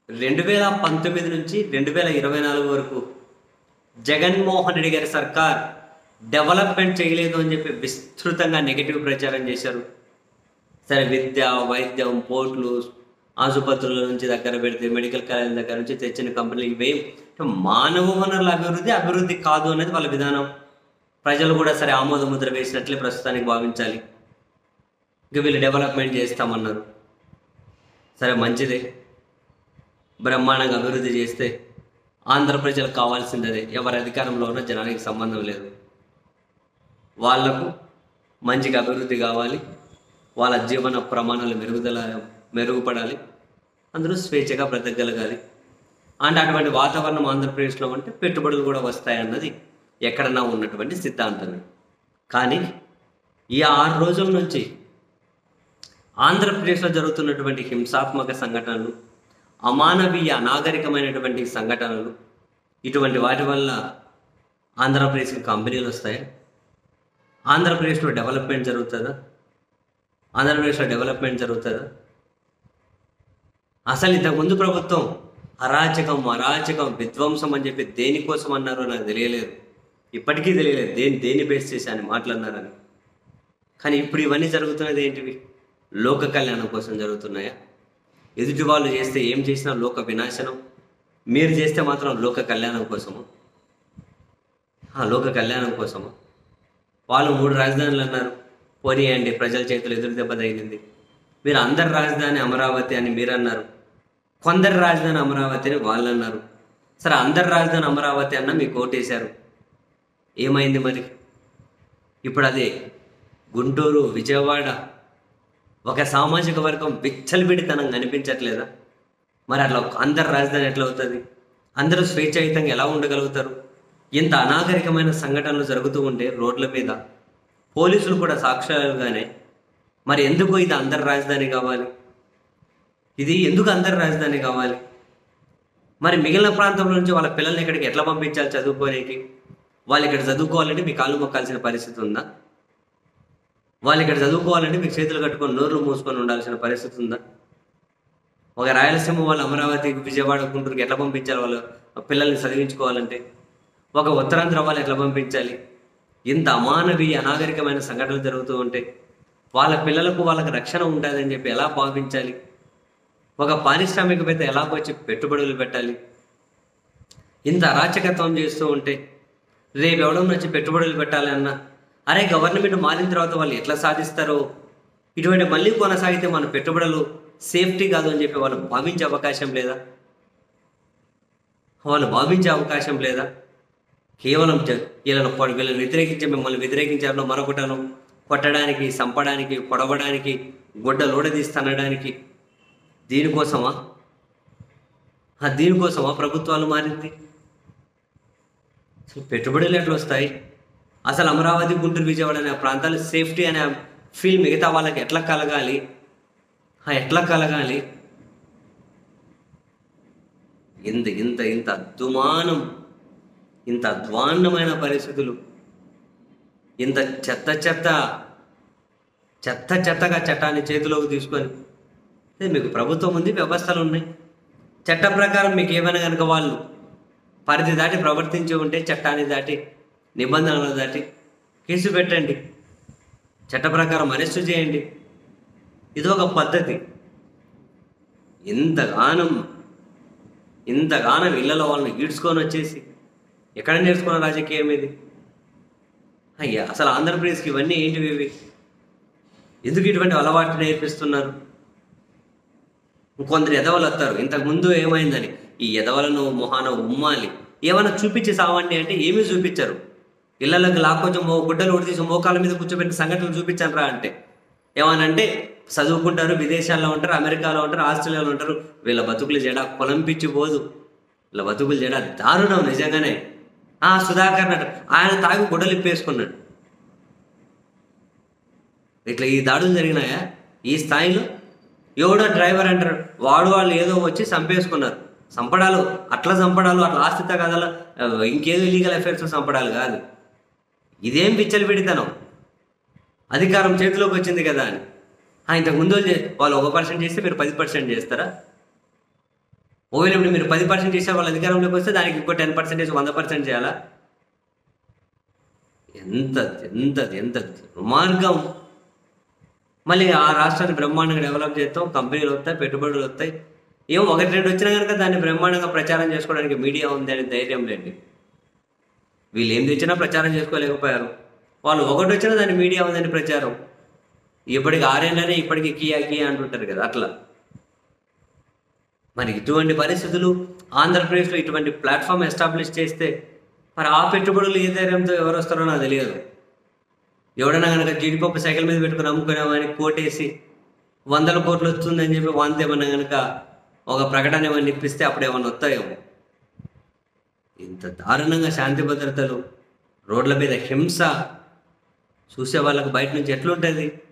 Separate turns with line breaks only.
2019 నుంచి 2024 వరకు జగన్మోహన్ రెడ్డి గారి సర్కార్ డెవలప్మెంట్ చేయలేదు అని చెప్పి విస్తృతంగా నెగిటివ్ ప్రచారం చేశారు. సరే, విద్య, వైద్యం, పోర్టులు, ఆసుపత్రుల నుంచి దగ్గర పెడితే మెడికల్ కాలేజీల దగ్గర నుంచి తెచ్చిన కంపెనీలు ఇవే మానవ వనరుల అభివృద్ధి కాదు అనేది వాళ్ళ విధానం. ప్రజలు కూడా సరే ఆమోద ముద్ర వేసినట్లే ప్రస్తుతానికి భావించాలి. ఇంకా వీళ్ళు డెవలప్మెంట్ చేస్తామన్నారు. సరే, మంచిదే, బ్రహ్మాండంగా అభివృద్ధి చేస్తే ఆంధ్ర ప్రజలకు కావాల్సింది అదే. ఎవరి అధికారంలో ఉన్న జనానికి సంబంధం లేదు. వాళ్లకు మంచిగా అభివృద్ధి కావాలి, వాళ్ళ జీవన ప్రమాణాలు మెరుగుపడాలి, అందరూ స్వేచ్ఛగా బ్రతకగలగాలి. అంటే అటువంటి వాతావరణం ఆంధ్రప్రదేశ్లో ఉంటే పెట్టుబడులు కూడా వస్తాయన్నది ఎక్కడన్నా ఉన్నటువంటి సిద్ధాంతమే. కానీ ఈ 6 రోజుల నుంచి ఆంధ్రప్రదేశ్లో జరుగుతున్నటువంటి హింసాత్మక సంఘటనలు, అమానవీయ అనాగరికమైనటువంటి సంఘటనలు, ఇటువంటి వాటి వల్ల ఆంధ్రప్రదేశ్కి కంపెనీలు వస్తాయా? ఆంధ్రప్రదేశ్లో డెవలప్మెంట్ జరుగుతుందా? అసలు ఇంతకుముందు ప్రభుత్వం అరాచకం, విధ్వంసం అని చెప్పి దేనికోసం అన్నారో నాకు తెలియలేదు. ఇప్పటికీ తెలియలేదు దేని బేస్ చేసి అని మాట్లాడినారని. కానీ ఇప్పుడు ఇవన్నీ జరుగుతున్నది ఏంటివి? లోక కళ్యాణం కోసం జరుగుతున్నాయా? ఎదుటి వాళ్ళు చేస్తే ఏం చేసినా లోక వినాశనం, మీరు చేస్తే మాత్రం లోక కళ్యాణం కోసము. వాళ్ళు 3 రాజధానులు అన్నారు, పోనీయండి, ప్రజల చేతులు ఎదురు దెబ్బ తగిలింది. మీరు అందరి రాజధాని అమరావతి అని మీరు అన్నారు, కొందరి రాజధాని అమరావతి అని వాళ్ళు అన్నారు. సరే, అందరి రాజధాని అమరావతి అన్న మీకు ఓటేశారు, ఏమైంది మరి? ఇప్పుడు అదే గుంటూరు, విజయవాడ ఒక సామాజిక వర్గం విచ్చలవిడితనం కనిపించట్లేదా? మరి అట్లా అందరి రాజధాని ఎట్లా అవుతుంది? అందరూ స్వేచ్ఛాయుతంగా ఎలా ఉండగలుగుతారు? ఇంత అనాగరికమైన సంఘటనలు జరుగుతూ ఉంటే రోడ్ల మీద పోలీసులు కూడా సాక్ష్యాలుగానే, మరి ఎందుకు ఇది అందరి రాజధాని కావాలి? ఇది ఎందుకు అందరి రాజధాని కావాలి? మరి మిగిలిన ప్రాంతంలో నుంచి వాళ్ళ పిల్లల్ని ఇక్కడికి ఎట్లా పంపించాలి చదువుకోనికి? వాళ్ళు ఇక్కడ చదువుకోవాలంటే మీ కాళ్ళు మొక్కాల్సిన పరిస్థితి ఉందా? వాళ్ళు ఇక్కడ చదువుకోవాలంటే మీకు చేతులు కట్టుకొని నోర్లు మూసుకొని ఉండాల్సిన పరిస్థితి ఉందా? ఒక రాయలసీమ వాళ్ళు అమరావతి, విజయవాడ, గుంటూరుకి ఎట్లా పంపించాలి వాళ్ళు పిల్లల్ని చదివించుకోవాలంటే? ఒక ఉత్తరాంధ్ర వాళ్ళు ఎట్లా పంపించాలి? ఇంత అమానవీయ అనాగరికమైన సంఘటనలు జరుగుతూ ఉంటే వాళ్ళ పిల్లలకు వాళ్ళకి రక్షణ ఉంటుందని చెప్పి ఎలా భావించాలి? ఒక పారిశ్రామికవేత్త ఎలా వచ్చి పెట్టుబడులు పెట్టాలి? ఇంత అరాచకత్వం చేస్తూ ఉంటే రేపు ఎవడన్నా వచ్చి పెట్టుబడులు పెట్టాలి అన్నా, అరే గవర్నమెంట్ మారిన తర్వాత వాళ్ళు ఎట్లా సాధిస్తారో, ఇటువంటి మళ్ళీ కొనసాగితే మన పెట్టుబడులు సేఫ్టీ కాదు అని చెప్పి వాళ్ళు భావించే అవకాశం లేదా? కేవలం వీళ్ళని వ్యతిరేకించే, మిమ్మల్ని వ్యతిరేకించారో మరొకటను కొట్టడానికి, చంపడానికి, పొడవడానికి, గుడ్డలోడదీస్తనడానికి, దీనికోసమా ప్రభుత్వాలు మారింది? పెట్టుబడులు ఎట్లా వస్తాయి? అసలు అమరావతి, గుంటూరు, విజయవాడ అనే ప్రాంతాలు సేఫ్టీ అనే ఫీల్ మిగతా వాళ్ళకి ఎట్లా కలగాలి? ఇంత అధ్వాన్నమైన పరిస్థితులు, ఇంత చెత్తగా చట్టాన్ని చేతిలోకి తీసుకొని, మీకు ప్రభుత్వం ఉంది, వ్యవస్థలు ఉన్నాయి. చట్ట ప్రకారం మీకు ఏమైనా కనుక వాళ్ళు పరిధి దాటి ప్రవర్తించి ఉంటే, చట్టాన్ని దాటి, నిబంధనలు దాటి కేసు పెట్టండి, చట్ట ప్రకారం అరెస్టు చేయండి. ఇది ఒక పద్ధతి. ఇంతగానం ఇళ్లలో వాళ్ళని ఈడ్చుకొని వచ్చేసి ఎక్కడ నేర్చుకున్న రాజకీయం ఇది? అయ్యా, అసలు ఆంధ్రప్రదేశ్కి ఇవన్నీ ఏంటివి? ఇవి ఎందుకు ఇటువంటి అలవాటు నేర్పిస్తున్నారు? కొందరు ఎదవలు వస్తారు, ఇంతకుముందు ఏమైందని ఈ ఎదవలను మొహాన ఉమ్మాలి, ఏమైనా చూపించి సావండి అంటే ఏమీ చూపించరు. ఇళ్లలోకి లాక్కొచ్చి గుడ్డలు ఉడితీసి మోకాల మీద కూర్చోబెట్టి సంఘటనలు చూపించాను రా అంటే ఏమనంటే చదువుకుంటారు, విదేశాల్లో ఉంటారు, అమెరికాలో ఉంటారు, ఆస్ట్రేలియాలో ఉంటారు. వీళ్ళ బతుకులు జడ కొలంపిచ్చి పోదు, వీళ్ళ బతుకులు జడ దారుణం నిజంగానే. సుధాకర్ నట ఆయన తాగి గుడ్డలు ఇప్పేసుకున్నాడు. ఇట్లా ఈ దాడులు జరిగినాయా ఈ స్థాయిలో? ఎవడో డ్రైవర్ అంటారు, వాళ్ళు ఏదో వచ్చి చంపేసుకున్నారు. అట్లా ఆస్తి తగాదాలు, ఇంకేదో ఇల్లీగల్ అఫైర్స్ చంపడాలు కాదు. ఇదేం విచ్చలవిడితనం? అధికారం చేతిలోకి వచ్చింది కదా అని ఇంతకు ముందు వాళ్ళు 1% చేస్తే మీరు 10% చేస్తారా? ఒకవేళ ఇప్పుడు మీరు 10% చేసే వాళ్ళ అధికారంలోకి వస్తే దానికి ఇంకో 10%, 100% చేయాలా? ఎంత ఎంత ఎంత దుర్మార్గం! మళ్ళీ ఆ రాష్ట్రాన్ని బ్రహ్మాండంగా డెవలప్ చేస్తాం, కంపెనీలు వస్తాయి, పెట్టుబడులు వస్తాయి. ఏమో 1, 2 వచ్చినా కనుక దాన్ని బ్రహ్మాండంగా ప్రచారం చేసుకోవడానికి మీడియా ఉంది అనే ధైర్యం లేండి. వీళ్ళు ఏం తెచ్చినా ప్రచారం చేసుకోలేకపోయారు. వాళ్ళు ఒకటి వచ్చినా దాన్ని మీడియా ఉందని ప్రచారం. ఇప్పటికి 6 ఏళ్ళనే ఇప్పటికి కియా కియా అంటుంటారు కదా, అట్లా. మరి ఇటువంటి పరిస్థితులు ఆంధ్రప్రదేశ్లో ఇటువంటి ప్లాట్ఫామ్ ఎస్టాబ్లిష్ చేస్తే మరి ఆ పెట్టుబడులు ఏ ధైర్యంతో ఎవరు వస్తారో నాకు తెలియదు. ఎవడన్నా కనుక జీడిపప్పు సైకిల్ మీద పెట్టుకుని అమ్ముకునేవాని కోటేసి 100 కోట్లు వస్తుందని చెప్పి వాంతేమన్నా కనుక ఒక ప్రకటన ఏమన్నా ఇప్పిస్తే అప్పుడు ఏమన్నా వస్తాయేమో. ఇంత దారుణంగా శాంతి భద్రతలు, రోడ్ల మీద హింస చూసే వాళ్ళకు బయట నుంచి ఎట్లుంటుంది?